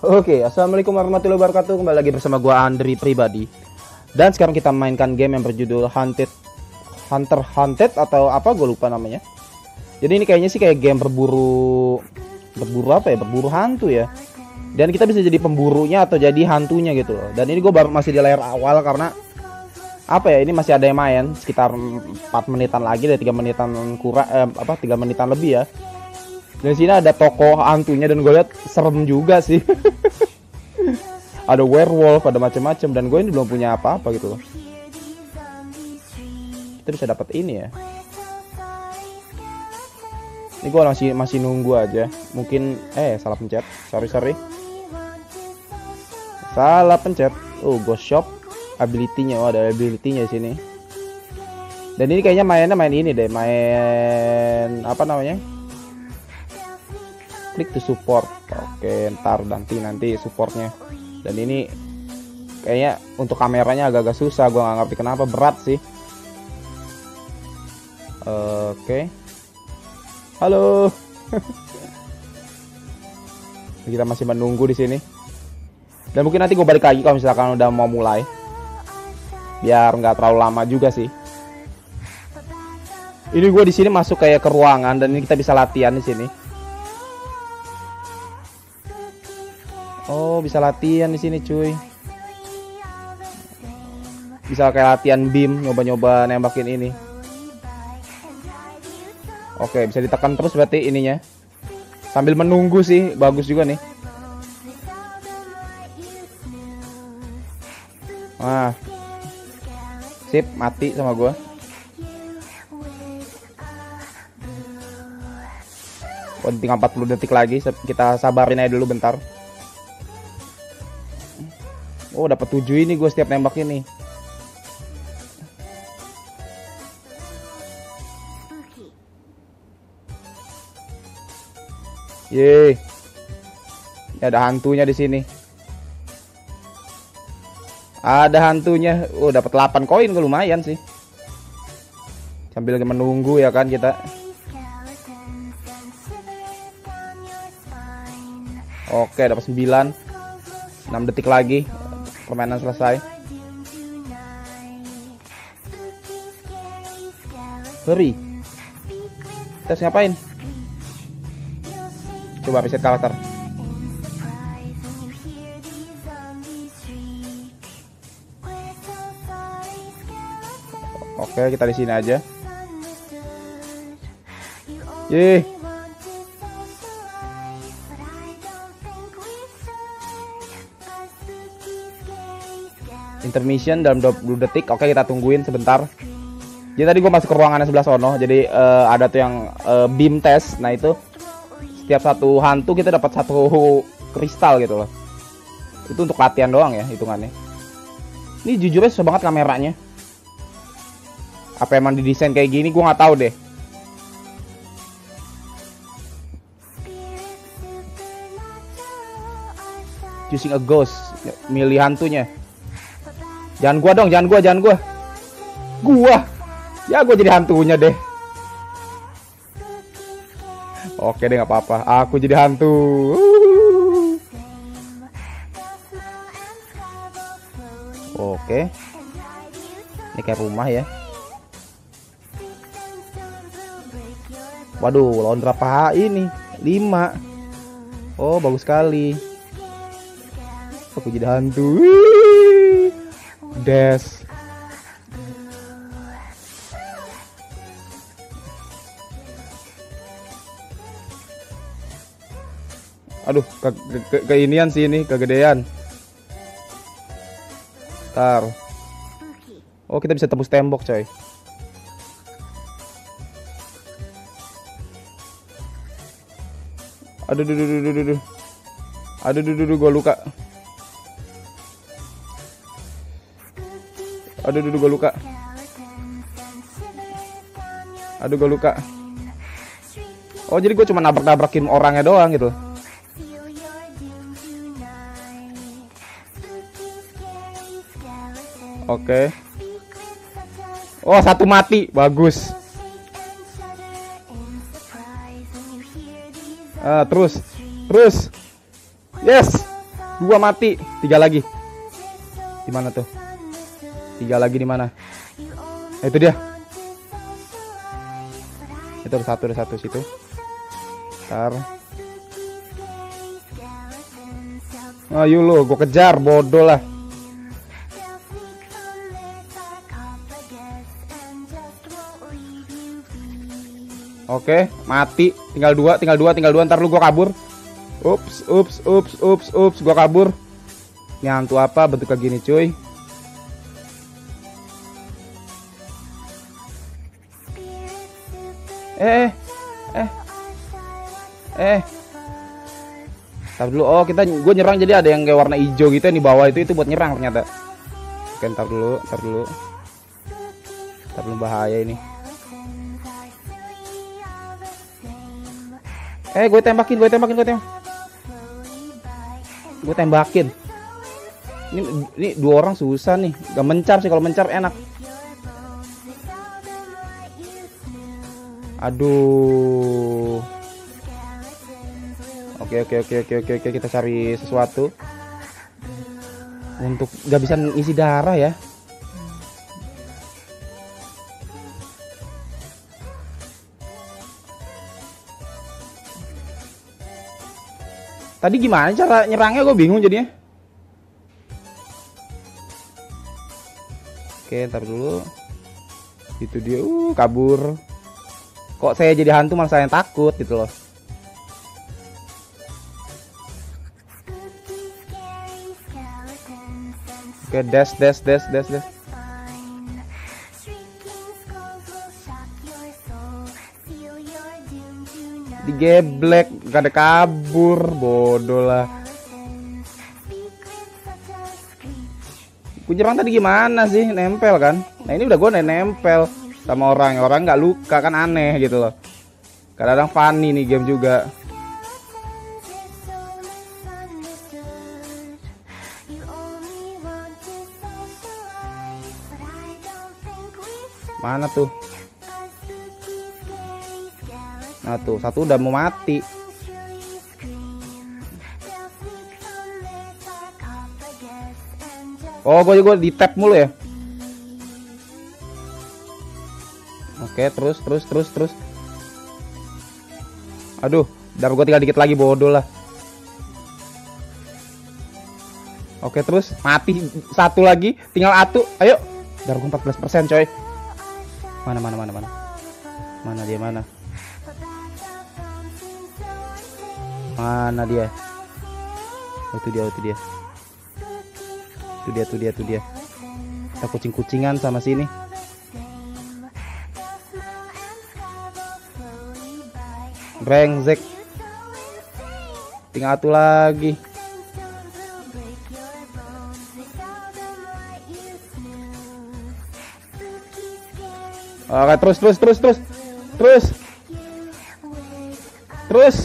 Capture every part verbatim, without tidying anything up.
Oke, assalamualaikum warahmatullahi wabarakatuh. Kembali lagi bersama gua Andri pribadi. Dan sekarang kita mainkan game yang berjudul Hunted Hunter Hunted atau apa, gue lupa namanya. Jadi ini kayaknya sih kayak game berburu berburu apa ya? Berburu hantu ya. Dan kita bisa jadi pemburunya atau jadi hantunya gitu loh. Dan ini gue baru masih di layar awal karena apa ya? Ini masih ada yang main sekitar empat menitan lagi, dari tiga menitan kurang eh, apa tiga menitan lebih ya. Dan sini ada toko hantunya dan gue lihat serem juga sih. Ada werewolf, ada macam-macam, dan gue ini belum punya apa-apa gitu loh. Kita bisa dapat ini ya. Ini gue masih masih nunggu aja. Mungkin eh salah pencet. Sorry sorry. Salah pencet. Oh, ghost shop ability-nya. Oh, ada ability-nya di sini. Dan ini kayaknya mainnya main ini deh, main apa namanya? Klik to support. Oke, ntar nanti nanti supportnya. Dan ini kayaknya untuk kameranya agak-agak susah. Gue nggak ngerti kenapa, berat sih. Oke. Halo. Kita masih menunggu di sini. Dan mungkin nanti gue balik lagi kalau misalkan udah mau mulai. Biar nggak terlalu lama juga sih. Ini gue di sini masuk kayak ke ruangan dan ini kita bisa latihan di sini. Oh, bisa latihan di sini, cuy. Bisa kayak latihan beam, nyoba-nyoba nembakin ini. Oke, bisa ditekan terus berarti ininya. Sambil menunggu sih, bagus juga nih. Wah. Sip, mati sama gua. Oh, tinggal empat puluh detik lagi. Kita sabarin aja dulu bentar. Oh, dapat tujuh ini gue setiap nembak ini. Yeay. Ya, ada hantunya di sini. Ada hantunya. Oh, dapat delapan koin, lumayan sih. Sambil menunggu ya kan kita. Oke, dapat sembilan. enam detik lagi. Permainan selesai. Hurry. Kita harus ngapain? Coba reset karakter. Oke, kita di sini aja. Yeay. Intermission dalam dua puluh detik. Oke, kita tungguin sebentar. Jadi tadi gue masuk ke ruangan sebelah sono. Jadi uh, ada tuh yang uh, beam test. Nah itu setiap satu hantu kita dapat satu kristal gitu loh. Itu untuk latihan doang ya hitungannya. Ini jujurnya susah banget kameranya. Apa emang didesain kayak gini? Gue nggak tahu deh. Choosing a ghost, milih hantunya. Jangan gua dong, jangan gua, jangan gua. Gua. Ya gua jadi hantunya deh. Oke deh, nggak apa-apa. Aku jadi hantu. Oke. Ini kayak rumah ya. Waduh, lawan berapa ini? lima. Oh, bagus sekali. Aku jadi hantu. Des. Aduh, ke, ke, keinian sih ini, kegedean. Ntar. Oh, kita bisa tembus tembok, coy. Aduh, duh, duh, duh, duh, duh. Aduh, duh, duh, duh, gua luka. Aduh, aduh, gue luka. Aduh, gue luka. Oh, jadi gue cuma nabrak-nabrakin orangnya doang gitu. Oke. Oh, satu mati. Bagus. Ah, terus. Terus. Yes. Dua mati, tiga lagi. Di mana tuh? Tiga lagi di mana? Eh, itu dia. Itu ada satu, ada satu situ. Ntar. Ayo lo, gue kejar, bodoh lah. Oke, mati. Tinggal dua, tinggal dua, tinggal dua. Ntar lu gue kabur. Ups, ups, ups, ups, ups, gue kabur. Ini hantu apa? Bentuk kayak gini, cuy. Eh, eh, eh. Ntar dulu. Oh, kita gue nyerang jadi ada yang kayak warna hijau gitu yang di bawah itu itu buat nyerang ternyata. Oke, ntar dulu, ntar dulu. Ntar dulu bahaya ini. Eh, gue tembakin, gue tembakin, gue tembakin. Gue tembakin. Ini, ini dua orang susah nih. Gak mencar sih, kalau mencar enak. Aduh. Oke, oke, oke, oke, oke, oke. Kita cari sesuatu untuk gak bisa isi darah ya. Tadi gimana cara nyerangnya, gue bingung jadinya. Oke, ntar dulu. Itu dia, uh, kabur. Kok saya jadi hantu malah saya yang takut gitu loh. Oke, dash, dash, dash, dash, dash. Digeblek, gak ada kabur, bodoh lah. Gue nyerang tadi gimana sih, nempel kan? Nah ini udah gue nempel sama orang, orang nggak luka kan, aneh gitu loh. Kadang-kadang funny nih game juga. Mana tuh? Nah tuh, satu udah mau mati. Oh, gue juga di tap mulu ya. Oke, terus, terus, terus, terus. Aduh, darah gue tinggal dikit lagi, bodoh lah. Oke, terus mati satu lagi, tinggal atu. Ayo, darah gue empat belas persen coy. Mana, mana, mana, mana. Mana dia, mana? Mana dia? Oh, itu dia, itu dia. Itu dia, tuh dia, tuh dia. Kita kucing-kucingan sama sini. Brengsek. Tinggal satu lagi. Oke, terus, terus, terus, terus. Terus. Terus.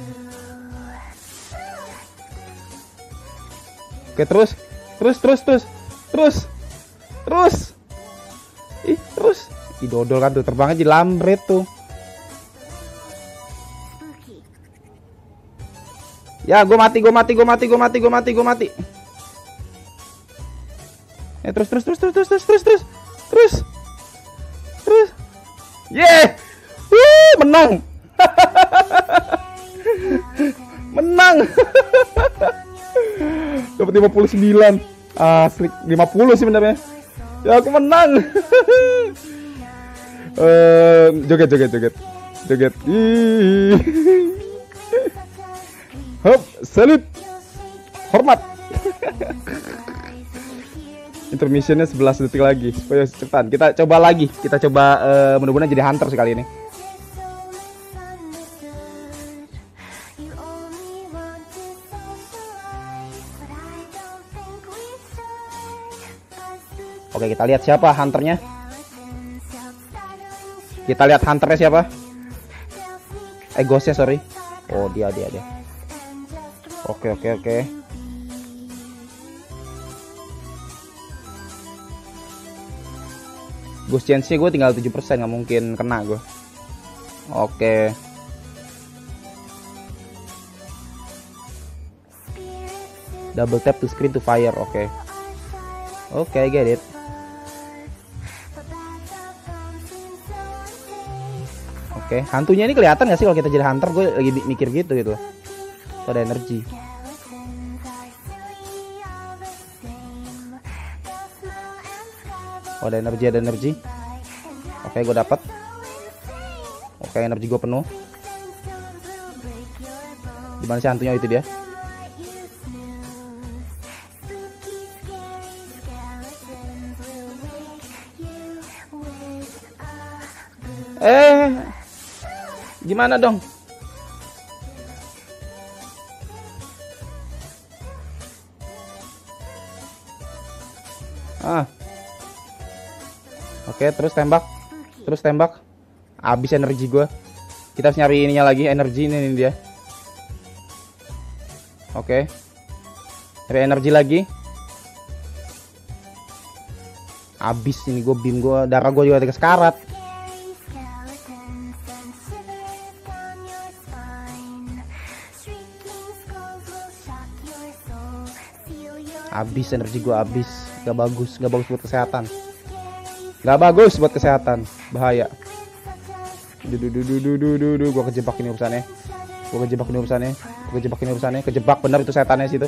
Oke, terus. Terus, terus, terus. Terus. Terus. Ih, terus. Ih, dodol kan tuh, terbangnya jadi lambret tuh. Ya, gue mati, gue mati, gue mati, gue mati, gue mati, gue mati. Eh, terus, terus, terus, terus, terus, terus, terus, terus, terus, terus. Yeah, Wih, menang, menang. Dapat lima puluh sembilan, asli lima puluh sih sebenarnya. Ya, aku menang. uh, joget, joget, joget, joget. Ih. Hop, salut, hormat. Intermissionnya sebelas detik lagi. Oh ya, cepetan. Kita coba lagi. Kita coba uh, mudah-mudahan jadi hunter sekali ini. Oke, kita lihat siapa hunternya. Kita lihat hunternya siapa. Eh, ghostnya, sorry. Oh, dia, dia, dia. Oke, oke, oke. Ghost chance gue tinggal tujuh persen, nggak mungkin kena gue. Oke. Double tap to screen to fire. Oke. Okay. Oke, okay, get it. Oke, okay. Hantunya ini kelihatan gak sih kalau kita jadi hunter? Gue lagi mikir gitu gitu. Tuh ada energi. Oh, ada energi, ada energi. Oke, okay, gue dapat. Oke, okay, energi gue penuh. Gimana sih hantunya? Itu dia. Eh, gimana dong? Ah, oke, terus tembak, terus tembak. Habis energi gue. Kita harus nyari ininya lagi, energi ini, ini dia. Oke, cari energi lagi. Habis ini gue beam gue, darah gue juga tiga sekarat. Habis energi gua, habis. Gak bagus, gak bagus buat kesehatan. Gak bagus buat kesehatan, bahaya. Dudu dudu dudu dudu, gua kejebak ini urusannya. Gua kejebak ini urusannya. Gua kejebak ini urusannya. Kejebak bener itu setannya situ.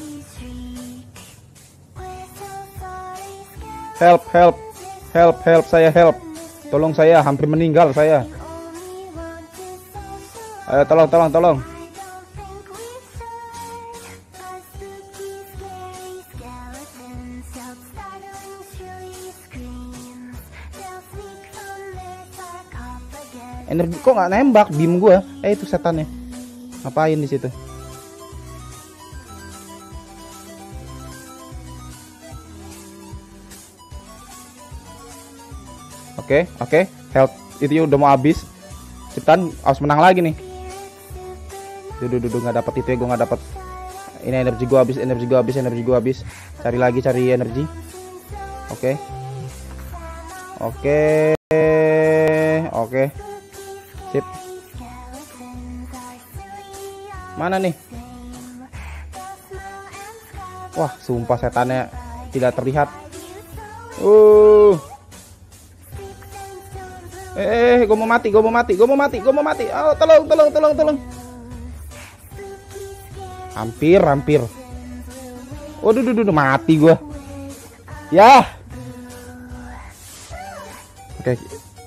Help, help, help, help, saya help. Tolong saya, hampir meninggal saya. Ayo, tolong, tolong, tolong. Energi kok nggak nembak beam gua? Eh itu setannya. Ngapain di situ? Oke, okay, oke. Okay. Health itu udah mau habis. Cepetan, harus menang lagi nih. Duh, duh, duh, nggak dapat itu ya, gua nggak dapat. Ini energi gua habis, energi gua habis, energi gua habis. Cari lagi, cari energi. Oke. Okay. Oke. Okay. Oke. Okay. Sip. Mana nih? Wah, sumpah setannya tidak terlihat. Uh. Eh, gue mau mati, gue mau mati, gue mau mati, gue mau mati. Oh, tolong, tolong, tolong, tolong. Hampir, hampir. Waduh, duh, duh, duh, mati gue. Ya. Oke.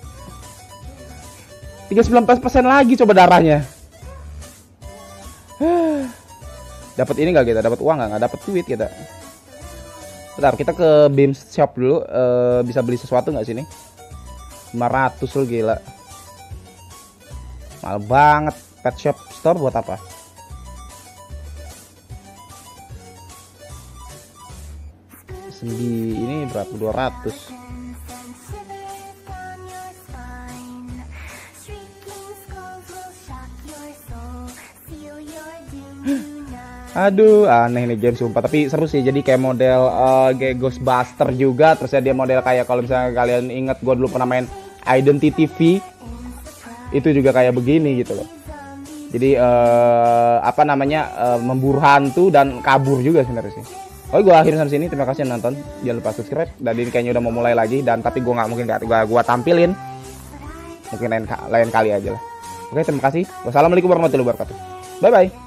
tiga puluh sembilan persen lagi coba darahnya. Dapat ini nggak kita? Dapat uang nggak? Nggak dapat duit kita. Bentar, kita ke Beam Shop dulu. E, bisa beli sesuatu nggak sini? lima ratus loh, gila. Mahal banget. Pet Shop Store buat apa? Sembi ini berapa? dua ratus. Aduh, aneh nih game sumpah, tapi seru sih. Jadi kayak model uh, kayak Ghostbuster juga. Terus ya dia model kayak kalau misalnya kalian inget, gue dulu pernah main Identity V. Itu juga kayak begini gitu loh. Jadi uh, apa namanya uh, memburu hantu dan kabur juga sebenarnya sih. Oh, gue akhirin sampai sini. Terima kasih yang nonton. Jangan lupa subscribe. Dan ini kayaknya udah mau mulai lagi. Dan tapi gue nggak mungkin gak gue gua tampilin. Mungkin lain lain kali aja lah. Oke, terima kasih. Wassalamualaikum warahmatullahi wabarakatuh. Bye bye.